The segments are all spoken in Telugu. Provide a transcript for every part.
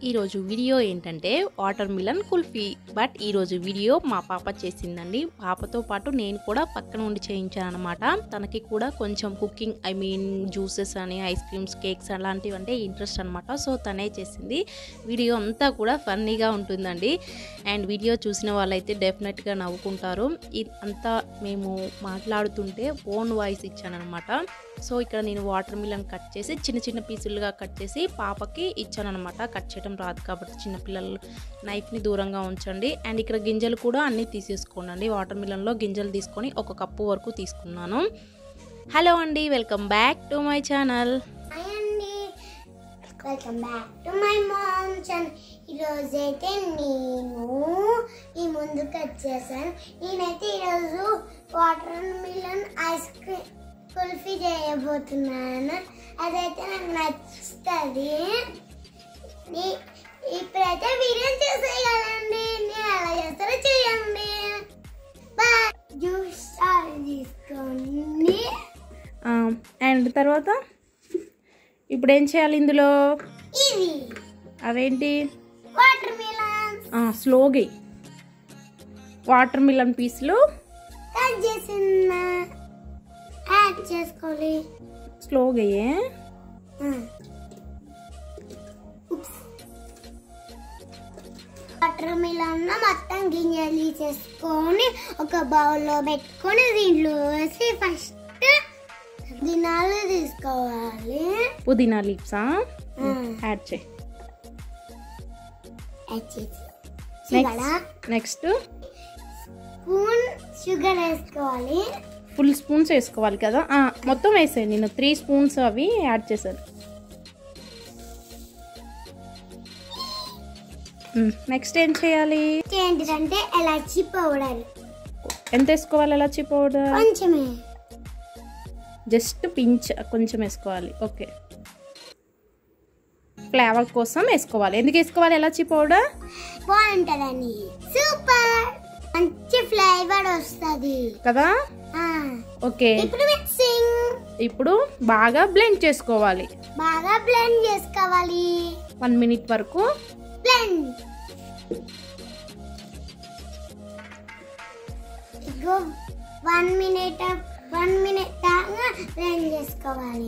ఈరోజు వీడియో ఏంటంటే వాటర్ మిలన్ కుల్ఫీ. బట్ ఈరోజు వీడియో మా పాప చేసిందండి. పాపతో పాటు నేను కూడా పక్కన ఉండి చేయించాను అనమాట. తనకి కూడా కొంచెం కుకింగ్ జ్యూసెస్ అని ఐస్ క్రీమ్స్ కేక్స్ అలాంటివి అంటే ఇంట్రెస్ట్ అనమాట. సో తనే చేసింది. వీడియో అంతా కూడా ఫన్నీగా ఉంటుందండి. అండ్ వీడియో చూసిన వాళ్ళైతే డెఫినెట్గా నవ్వుకుంటారు. అంతా మేము మాట్లాడుతుంటే ఓన్ వాయిస్ ఇచ్చాను అనమాట. సో ఇక్కడ నేను వాటర్ మిలన్ కట్ చేసి చిన్న చిన్న పీసులుగా కట్ చేసి పాపకి ఇచ్చాను అనమాట. కట్ చేయడం రాదు కాబట్టి చిన్నపిల్లలు నైఫ్ని దూరంగా ఉంచండి. అండ్ ఇక్కడ గింజలు కూడా అన్నీ తీసేసుకోండి. వాటర్ మిలన్లో గింజలు తీసుకొని ఒక కప్పు వరకు తీసుకున్నాను. హలో అండి, welcome back to my channel. Welcome back to my mom channel. ఈరోజు అయితే నేను ఈ ముందుకు వచ్చేసాను. నేనైతే ఈరోజు watermelon ice cream kulfi చేయబోతున్నాను. అదైతే నాకు నచ్చుతుంది. ఇప్పుడైతే వీడియో చూసేయాలండి. నేను ఎలా చేస్తారో చేయండి. జ్యూస్ తీసుకోండి. అండ్ తర్వాత ఇప్పుడు ఏం చేయాలి ఇందులో? ఇవి అవేంటి? Watermelon. స్లోగా వాటర్ మిలన్ పీసులు కట్ చేసిన యాడ్ చేసుకోవాలి. స్లోగా వాటర్ మిలన్ మొత్తం గింజలు తీసేసుకొని ఒక బౌల్లో పెట్టుకొని దీంట్లో వేసి ఫస్ట్ పుదీనాలు తీసుకోవాలి. పుదీనా లీవ్స్ యాడ్ చేయి. నెక్స్ట్ స్పూన్ షుగర్ వేసుకోవాలి. ఫుల్ స్పూన్స్ వేసుకోవాలి కదా. మొత్తం వేసాను నేను 3 స్పూన్స్ అవి యాడ్ చేశాను. నెక్స్ట్ ఏం చేయాలి? ఏంటంటే ఎలాచీ పౌడర్. ఎంత వేసుకోవాలి ఎలాచీ పౌడర్? కొంచెమే, జస్ట్ పించ్ కొంచెం వేసుకోవాలి. ఓకే, ఫ్లేవర్ కోసం వేసుకోవాలి. ఎందుకు వేసుకోవాలి ఎలాచీ పౌడర్? బాగుంటుందని. సూపర్, మంచి ఫ్లేవర్ వస్తుంది కదా. ఓకే, ఇప్పుడు బాగా బ్లెండ్ చేసుకోవాలి. 1 మినిట్ వరకు బ్లెండ్. 1 మినిట్ దాకా బ్లెండ్ చేసుకోవాలి.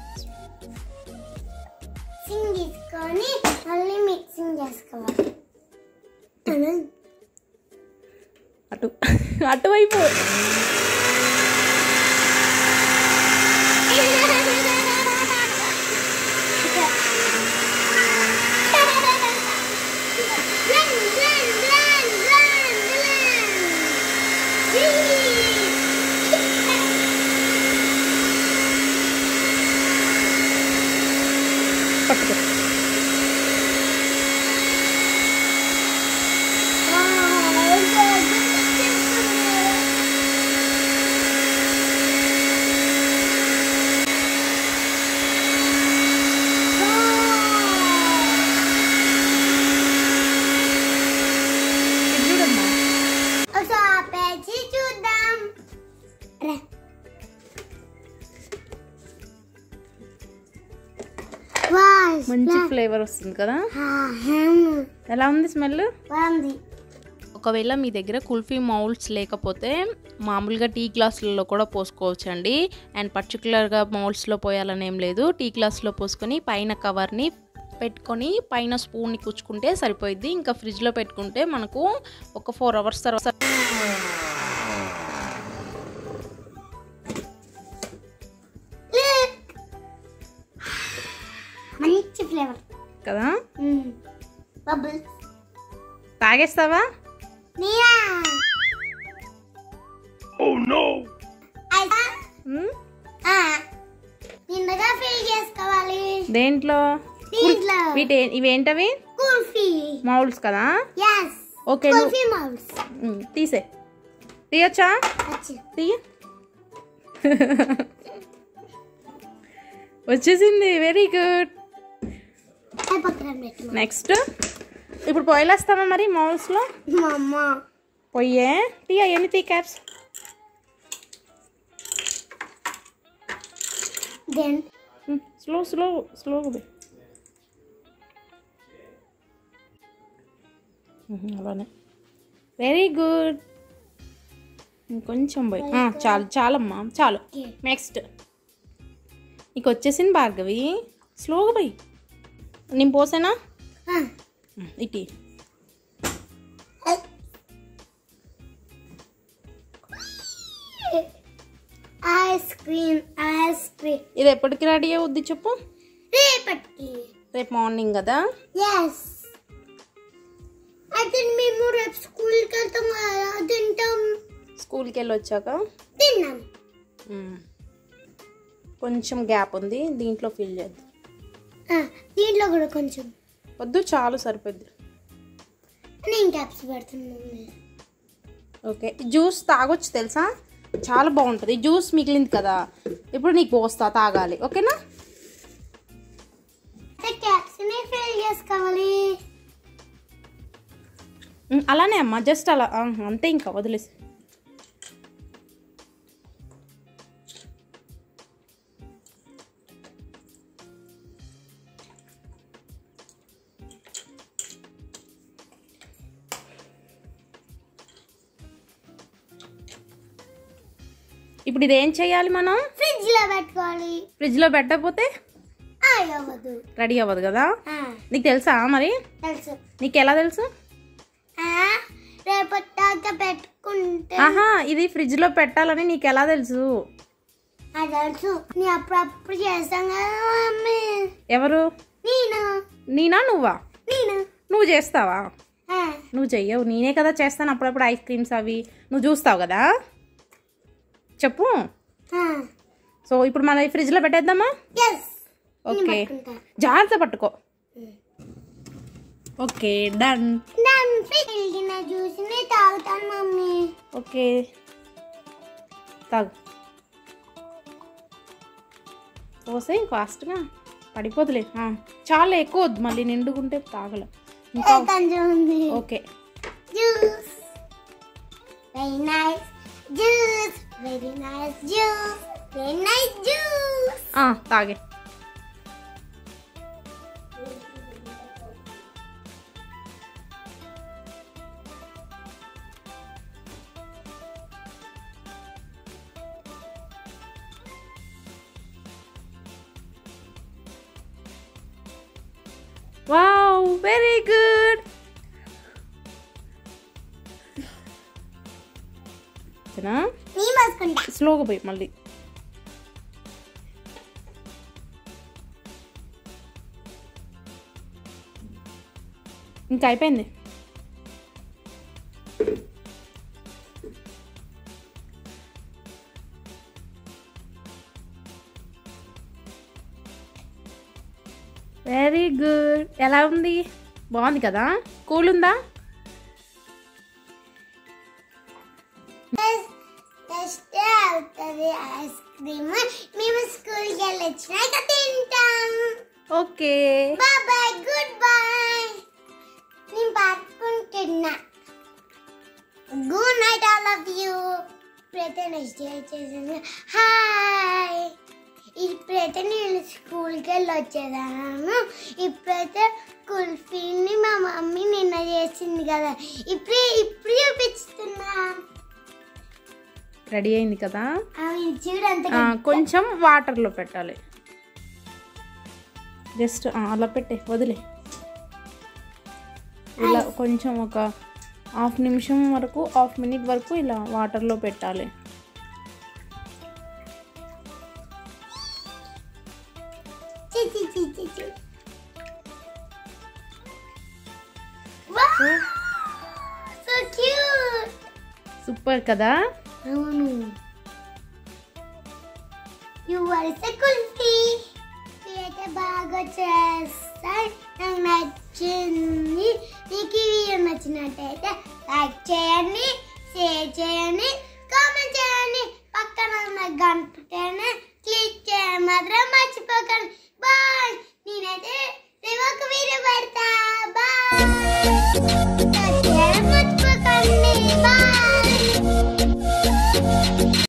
తీసుకొని మళ్ళీ మిక్సింగ్ చేసుకోవాలి. అటువైపు పట్టుకో. మంచి ఫ్లేవర్ వస్తుంది కదా. ఎలా ఉంది స్మెల్? ఒకవేళ మీ దగ్గర కుల్ఫీ మౌల్డ్స్ లేకపోతే మామూలుగా టీ గ్లాసులలో కూడా పోసుకోవచ్చు అండి. అండ్ పర్టికులర్గా మౌల్డ్స్లో పోయాలని ఏం లేదు. టీ గ్లాస్లో పోసుకొని పైన కవర్ని పెట్టుకొని పైన స్పూన్ని కుచ్చుకుంటే సరిపోయిద్ది. ఇంకా ఫ్రిడ్జ్లో పెట్టుకుంటే మనకు ఒక 4 అవర్స్ తర్వాత మంచి ఫ్లేవర్ కదా. బబుల్స్ తాగేస్తావా? నిన్నగా ఫిల్ చేసుకోవాలి. దేంట్లో? ఇవేంటవి? కుల్ఫీ మౌల్డ్స్ కదా. ఓకే, తీయొచ్చా? తీయ. వచ్చేసింది. Very good. నెక్స్ట్ ఇప్పుడు పొయ్యిలేస్తామా మరి మౌల్డ్స్లో? పొయ్యే తీయ. ఎన్ని తీ క్యాప్స్? స్లో. అలానే వెరీ గుడ్. ఇంకొంచెం పోయి చాలు చాలమ్మా చాలు. నెక్స్ట్ నీకు వచ్చేసింది భార్గవి. స్లోగా పోయి. నేను పోసేనా ఇటీ. ఐస్ క్రీమ్ ఇది ఎప్పటికి రెడీ అవుద్ది చెప్పు? రేపటికి. రేపు మార్నింగ్ కదా? ఎస్. అయితే మేము రేపు స్కూల్కి వెళ్తాం కదా, తింటాం. స్కూల్కి వెళ్ళి వచ్చాక తిన్నాం. కొంచెం గ్యాప్ ఉంది, దీంట్లో ఫిల్ చేద్దాం. దీంట్లో కూడా కొంచెం వద్దు, చాలు సరిపోద్ది. నేను క్యాప్స్ పెడుతున్నాను. ఓకే, జ్యూస్ తాగొచ్చు తెలుసా, చాలా బాగుంటుంది. జ్యూస్ మిగిలింది కదా, ఇప్పుడు నీకు పోస్తా, తాగాలి. ఓకేనా? క్యాప్స్ని ఫిల్ చేసుకోవాలి. అలానే అమ్మా, జస్ట్ అలా అంతే, ఇంకా వదిలేసి. ఇప్పుడు ఇది ఏం చేయాలి మనం? ఫ్రిడ్జ్లో పెట్టుకోవాలి. ఫ్రిడ్జ్లో పెట్టకపోతే అవ్వదు, రెడీ అవ్వదు కదా. నీకు తెలుసా మరి? తెలుసు. నీకు ఎలా తెలుసు? రేపటిదాకా పెట్టుకుంటే. ఇది ఫ్రిడ్జ్లో పెట్టాలని నీకు ఎలా తెలుసు? తెలుసు, నీ అప్పుడప్పుడు చేస్తాం కదా మమ్మీ. ఎవరు? నేనా నువ్వా? నువ్వు చేస్తావా? నువ్వు చెయ్యవు, నేనే కదా చేస్తాను అప్పుడప్పుడు. ఐస్ క్రీమ్స్ అవి నువ్వు చూస్తావు కదా. చెప్పు. సో ఇప్పుడు మనం ఫ్రిడ్జ్లో పెట్టేద్దామా? ఓకే, జాగ్రత్త పట్టుకో. Okay, done. జ్యూస్ని తాగుతాను మమ్మీ. ఓకే, తాగు. పోసే ఫాస్ట్గా, పడిపోతులే. చాలా ఎక్కువ వద్దు, మళ్ళీ నిండుకుంటే తాగలే. ఇంకా okay. Juice very nice juice, very nice juice, very nice juice. తాగే. Wow, very good. స్లోగా పోయి మళ్ళీ. ఇంకా అయిపోయింది. Very good. ఎలా ఉంది? బాగుంది కదా? కూల్ ఉందా? అవుతుంది ఐస్ క్రీమ్. మేము స్కూల్కి వెళ్ళి వచ్చినాక తింటాం. Okay, bye, goodbye. నేను పట్టుకుంటున్నా. Good night all of you. ఇప్పుడైతే నెక్స్ట్ డే చేసాను. హాయ్. ఇప్పుడైతే నేను స్కూల్కి వెళ్ళి వచ్చేదాను. ఇప్పుడైతే కుల్ఫీని మా మమ్మీ నిన్న చేసింది కదా, ఇప్పుడు చూపిస్తున్నా. రెడీ అయింది కదా? చూడంత కొంచెం వాటర్లో పెట్టాలి. జస్ట్ అలా పెట్టే, వదిలే. ఇలా కొంచెం ఒక హాఫ్ నిమిషం వరకు, హాఫ్ మినిట్ వరకు ఇలా వాటర్లో పెట్టాలి. సూపర్ కదా? అవును. You are a cool